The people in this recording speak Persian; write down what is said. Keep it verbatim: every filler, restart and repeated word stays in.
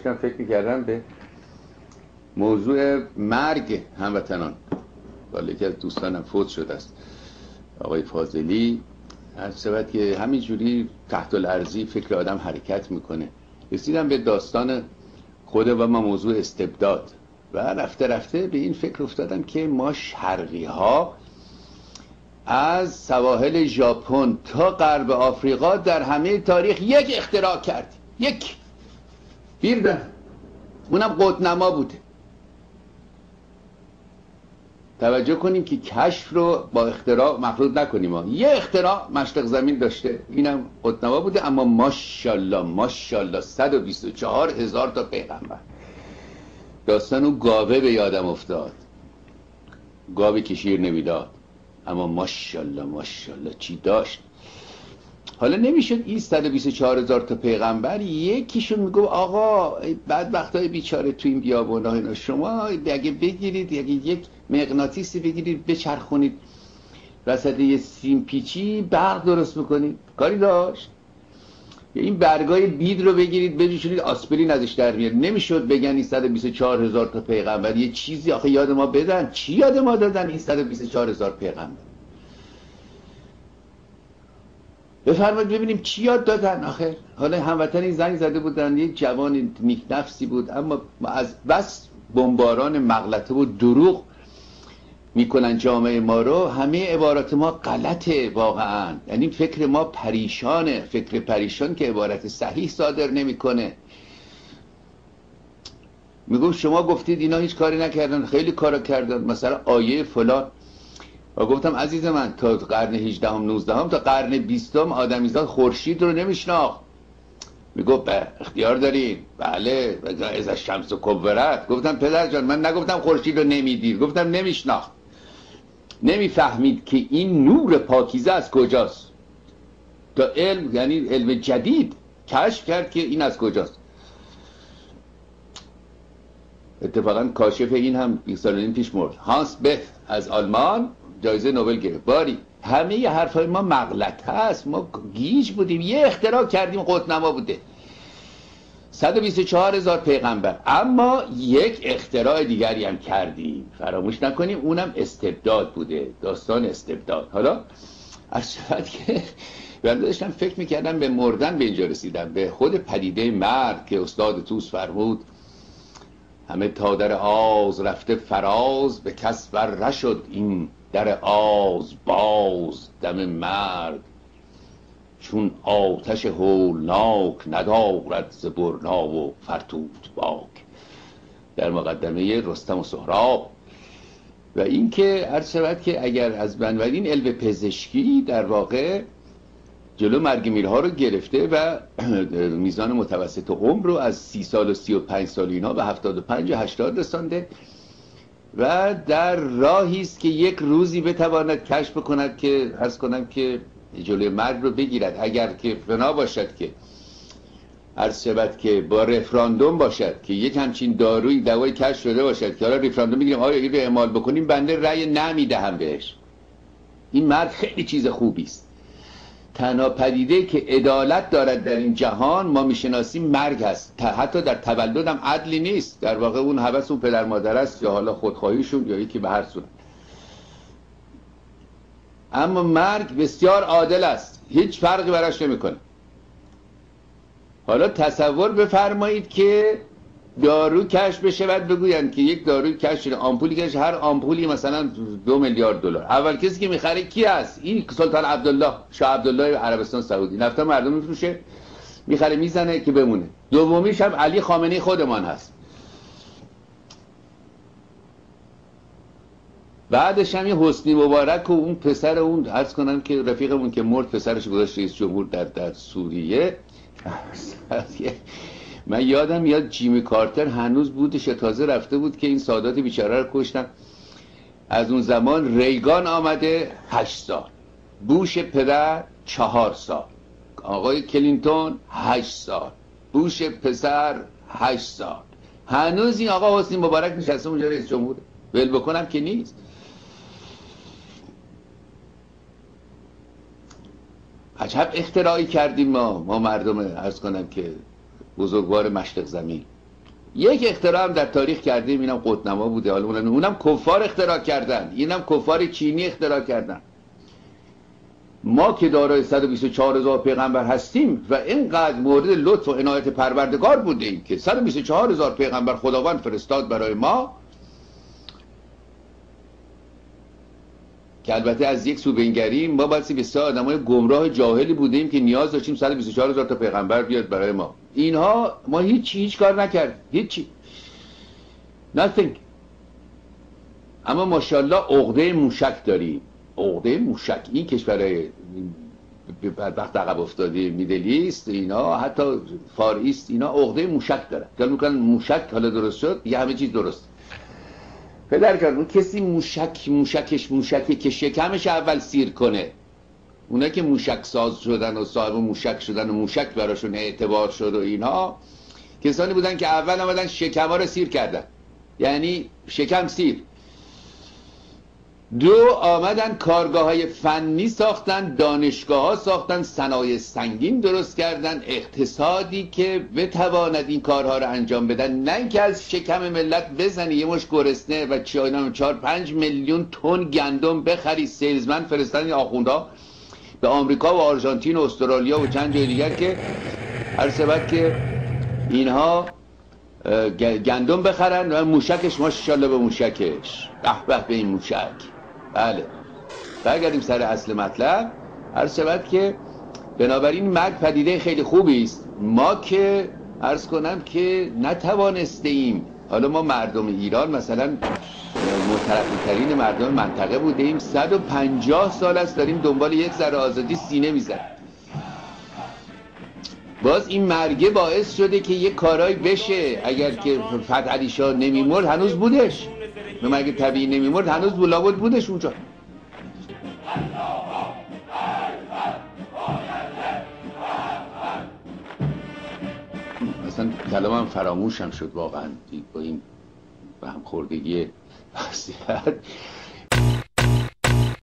داشتم فکر میکردم به موضوع مرگ هموطنان. ولی یکی از دوستانم فوت شده است، آقای فاضلی. از شود که همینجوری تحت الارضی فکر آدم حرکت میکنه. رسیدم به داستان خود و ما موضوع استبداد و رفته رفته به این فکر افتادم که ما شرقی ها از سواحل ژاپن تا غرب آفریقا در همه تاریخ یک اختراع کردیم، یک بیردن، اونم قطب‌نما بوده. توجه کنیم که کشف رو با اختراع مخلوط نکنیم ها. یه اختراع مشرق زمین داشته، اینم قطب‌نما بوده، اما ماشاءالله ماشاءالله صد و بیست و چهار هزار تا پیغمبر. داستان اون گاوه به یادم افتاد، گاوی که شیر نمیداد، اما ماشاءالله ماشاءالله چی داشت. حالا نمیشد این صد و بیست و چهار هزار تا پیغمبر یکیشون میگو آقا بدبختای بیچاره تو این بیابونا اینا، شما اگه بگیرید اگه یک مغناطیسی بگیرید بچرخونید وسط یه سیم پیچی برق درست میکنید، کاری داشت؟ این برگای بید رو بگیرید بجوشونید آسپرین ازش در میاد. نمیشد بگن این صد و بیست و چهار هزار تا پیغمبر یه چیزی آخه یاد ما بدن. چی یاد ما دادن این صد و بیست و چهار هزار پیغمبر؟ بفرمایید ببینیم چی یاد دادن آخه. حالا هموطنی زنگ زده بودن، یک جوان نیک نفسی بود، اما از بس بمباران مغلطه و دروغ میکنن جامعه ما رو، همه عبارات ما غلطه واقعا. یعنی فکر ما پریشانه، فکر پریشان که عبارت صحیح صادر نمیکنه. میگم شما گفتید اینا هیچ کاری نکردن، خیلی کارا کردن، مثلا آیه فلان. و گفتم عزیز من تا قرن هجدهم نوزدهم تا قرن بیستم آدمیزاد خورشید رو نمیشناخت. میگفت به اختیار دارین، بله از شمس و کبرت. گفتم پدر جان من نگفتم خورشید رو نمیدید، گفتم نمیشناخت، نمیفهمید که این نور پاکیزه از کجاست. تا علم یعنی علم جدید کشف کرد که این از کجاست. اتفاقا کاشف این هم بیست سال این پیش مرد، هانس بت از آلمان جایزه نوبل گرفت. باری همه ی حرفای ما مغلطه است، ما گیج بودیم، یه اختراع کردیم قطب‌نما بوده. صد و بیست و چهار هزار پیغمبر، اما یک اختراع دیگری هم کردیم فراموش نکنیم، اونم استبداد بوده، داستان استبداد. حالا از شد که من داشتم فکر میکردم به مردن به اینجا رسیدم، به خود پدیده مرگ که استاد توس فرمود همه تا در آز رفته فراز، به کس ور نشد این در آز باز. دم مرگ چون آتش هولناک، ندارد ز برنا و فرتوت باک. در مقدمه رستم و سهراب. و این که عرض شود که اگر از بنابراین علم پزشکی در واقع جلو مرگ میرها رو گرفته و میزان متوسط عمر رو از سی سال و سی و پنج سال اینا به هفتاد و پنج و هشتاد رسانده و در راهی است که یک روزی بتواند کشف کند که عرض کنم که جلوی مرگ رو بگیرد. اگر که فنا باشد که عرض شود که با رفراندوم باشد که یک همچین داروی دوای کشف شده باشد که حالا رفراندوم میگیریم آیا این رو اعمال بکنیم، بنده رأی نمیدهم بهش. این مرگ خیلی چیز خوبی است. تنها پدیده که عدالت دارد در این جهان ما میشناسیم مرگ هست. حتی در تولد هم عدلی نیست، در واقع اون هوس اون پدر مادر است یا حالا خودخواهیشون یا یکی به هر صورت. اما مرگ بسیار عادل است، هیچ فرقی براش نمیکنه. حالا تصور بفرمایید که دارو کشف بشه، بعد بگوین که یک داروی کشف شده، آمپولی کشف، هر آمپولی مثلا دو میلیارد دلار. اول کسی که میخره کی است؟ این سلطان عبدالله، شاه عبدالله عربستان سعودی. نفتا مردم میفروشه، میخره میزنه که بمونه. دومیش هم علی خامنه‌ای خودمان هست. بعدش هم یه حسنی مبارک و اون پسر اون عرض کنم که رفیقمون که مرد پسرش گذاشت رئیس جمهور در در سوریه. من یادم میاد جیمی کارتر هنوز بودش، تازه رفته بود که این سادات بیچاره رو کشتن. از اون زمان ریگان آمده هشت سال، بوش پدر چهار سال، آقای کلینتون هشت سال، بوش پسر هشت سال. هنوز این آقا حسنی مبارک نشسته اونجا رئیس جمهور. ول بکنم که نیست. عجب اختراعی کردیم ما ما مردم عرض کنم که بزرگوار مشرق زمین. یک اختراع هم در تاریخ کردیم، اینم قطب‌نما بوده. حالا اونم کفار اختراع کردن، اینم کفار چینی اختراع کردن. ما که دارای صد و بیست و چهار هزار پیغمبر هستیم و اینقدر مورد لطف و عنایت پروردگار بودیم که صد و بیست و چهار هزار پیغمبر خداوند فرستاد برای ما، که البته از یک سو بنگریم ما باید بسیار آدمای گمراه جاهلی بودیم که نیاز داشتیم صد و بیست و چهار هزار تا پیغمبر بیاد برای ما. اینها ما هیچ هیچ کار نکرد، هیچی، nothing. اما ماشاءالله عقده موشک داریم، عقده موشک. این کشورهای بدبخت عقب افتاده میدل ایست، اینا حتی فار ایست، اینا عقده موشک دارن. خیال میکنن موشک حالا درست شد دیگه همه چیز درست. پدر کردن اون کسی موشک موشکش موشکی که شکمش اول سیر کنه، اونا که موشک ساز شدن و صاحب موشک شدن و موشک براشون اعتبار شد و اینها، کسانی بودن که اول آمدن شکم‌ها رو سیر کردن، یعنی شکم سیر. دو، آمدن کارگاه های فنی ساختن، دانشگاه ها ساختن، صنایع سنگین درست کردن، اقتصادی که بتواند این کارها رو انجام بدن، نه اینکه از شکم ملت بزنی یه مش گرسنه و چهار پنج میلیون تن گندم بخری. سیلزمن فرستن این آخوندا به آمریکا و آرژانتین و استرالیا و چند جای دیگر که هر سبت که اینها گندم بخرن و موشکش ماشاءالله به موشکش، به به به این موشک. بله، برگردیم سر اصل مطلب. هر سبت که بنابراین مرگ پدیده خیلی خوبی است. ما که عرض کنم که نتوانسته ایم، حالا ما مردم ایران مثلا مترقی ترین مردم منطقه بودیم، صد و پنجاه سال است داریم دنبال یک ذره آزادی سینه میزنیم. باز این مرگه باعث شده که یک کارایی بشه. اگر که فتح علی شاه نمیمرد هنوز بودش، به مرگ طبیعی نمیمرد هنوز بولابود بودش اونجا. اصلا کلامم فراموشم شد واقعا با این به هم خوردگی وضعیت.